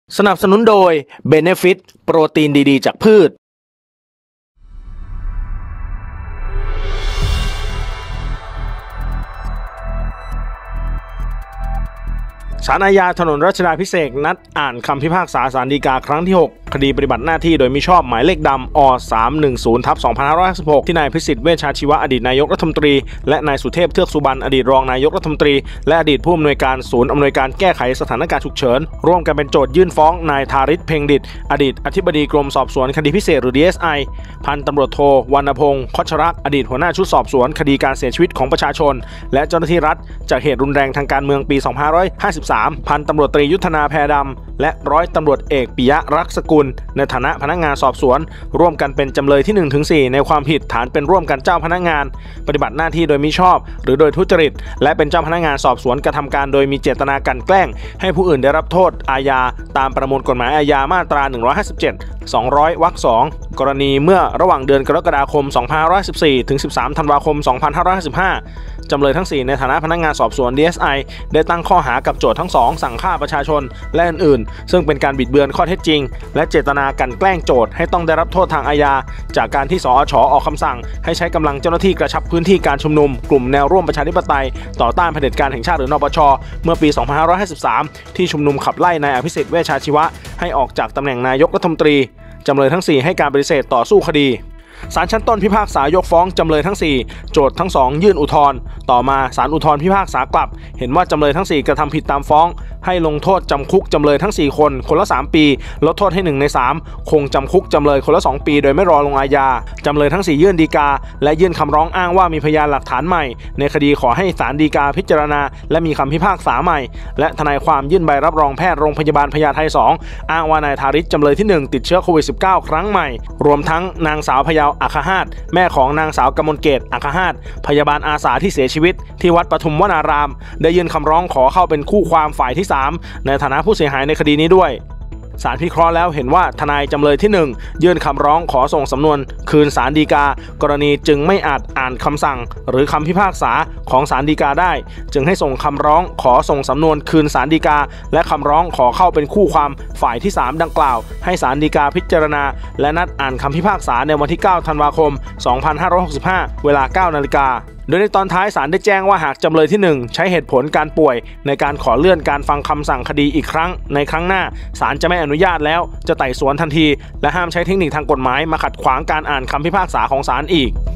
สนับสนุนโดย Benefit โปรตีนดีๆจากพืชศาลอาญาถนนรัชดาภิเษกนัดอ่านคำพิพากษาศาลฎีกาครั้งที่ 6 คดีปฏิบัติหน้าที่โดยมิชอบหมายเลขดำอ310/2556ที่นายพิสิทธิ์เวชชาชีวะอดีตนายกรัฐมนตรีและนายสุเทพเทือกสุบรรณอดีตรองนายกรัฐมนตรีและอดีตผู้อำนวยการศูนย์อำนวยการแก้ไขสถานการณ์ฉุกเฉินร่วมกันเป็นโจทยื่นฟ้องนายธาริศเพ็งดิษฐ์อดีตอธิบดีกรมสอบสวนคดีพิเศษหรือ DSI พันตำรวจโทวรรณพงศ์คชรักษ์อดีตหัวหน้าชุดสอบสวนคดีการเสียชีวิตของประชาชนและเจ้าหน้าที่รัฐจากเหตุรุนแรงทางการเมืองปี 2553 พันตำรวจตรียุทธนาแพรดำและร้อยตำรวจเอกปิยะรักษกุลในฐานะพนักงานสอบสวนร่วมกันเป็นจำเลยที่ 1-4 ในความผิดฐานเป็นร่วมกันเจ้าพนักงานปฏิบัติหน้าที่โดยมิชอบหรือโดยทุจริตและเป็นเจ้าพนักงานสอบสวนกระทำการโดยมีเจตนากลั่นแกล้งให้ผู้อื่นได้รับโทษอาญาตามประมวลกฎหมายอาญามาตรา 157 200 วรรค 2 กรณีเมื่อระหว่างเดือนกรกฎาคม 2514 ถึง 13 ธันวาคม 2555 จำเลยทั้ง 4 ในฐานะพนักงานสอบสวน DSI ได้ตั้งข้อหากับโจทก์ทั้ง 2 สั่งฆ่าประชาชนและอื่นๆซึ่งเป็นการบิดเบือนข้อเท็จจริงและเจตนากลั่นแกล้งโจทก์ให้ต้องได้รับโทษทางอาญาจากการที่สอช.ออกคำสั่งให้ใช้กำลังเจ้าหน้าที่กระชับพื้นที่การชุมนุมกลุ่มแนวร่วมประชาธิปไตยต่อต้านเผด็จการแห่งชาติหรือนปช.เมื่อปี 2553 ที่ชุมนุมขับไล่นายอภิสิทธิ์เวชชาชีวะให้ออกจากตำแหน่งนายกรัฐมนตรีจำเลยทั้ง 4 ให้การปฏิเสธต่อสู้คดีศาลชั้นต้นพิพากษายกฟ้องจำเลยทั้ง 4 โจทก์ทั้ง 2 ยื่นอุทธรณ์ต่อมาศาลอุทธรณ์พิพากษากลับเห็นว่าจำเลยทั้ง 4 กระทำผิดตามฟ้องให้ลงโทษจำคุกจำเลยทั้ง 4 คนคนละ 3 ปีลดโทษให้ 1 ใน 3 คงจำคุกจำเลยคนละ 2 ปีโดยไม่รอลงอาญาจำเลยทั้ง 4 ยื่นฎีกาและยื่นคำร้องอ้างว่ามีพยานหลักฐานใหม่ในคดีขอให้ศาลฎีกาพิจารณาและมีคำพิพากษาใหม่และทนายความยื่นใบรับรองแพทย์โรงพยาบาลพญาไท 2อ้างว่านายธาริศจำเลยที่ 1 ติดเชื้อโควิด -19 ครั้งใหม่รวมทั้งนางสาวพยาวอัคหาตแม่ของนางสาวกมลเกตอัคหาตพยาบาลอาสาที่เสียชีวิตที่วัดปทุมวนารามได้ยื่นคำร้องขอเข้าเป็นคู่ความฝ่ายที่ 3ในฐานะผู้เสียหายในคดีนี้ด้วยศาลพิเคราะห์แล้วเห็นว่าทนายจำเลยที่ 1 ยื่นคำร้องขอส่งสำนวนคืนศาลฎีกากรณีจึงไม่อาจอ่านคำสั่งหรือคำพิพากษาของศาลฎีกาได้จึงให้ส่งคำร้องขอส่งสำนวนคืนศาลฎีกาและคำร้องขอเข้าเป็นคู่ความฝ่ายที่ 3 ดังกล่าวให้ศาลฎีกาพิจารณาและนัดอ่านคำพิพากษาในวันที่ 9 ธันวาคม 2565 เวลา 9 นาฬิกาโดยในตอนท้ายศาลได้แจ้งว่าหากจำเลยที่ 1 ใช้เหตุผลการป่วยในการขอเลื่อนการฟังคำสั่งคดีอีกครั้งในครั้งหน้าศาลจะไม่อนุญาตแล้วจะไต่สวนทันทีและห้ามใช้เทคนิคทางกฎหมายมาขัดขวางการอ่านคำพิพากษาของศาลอีก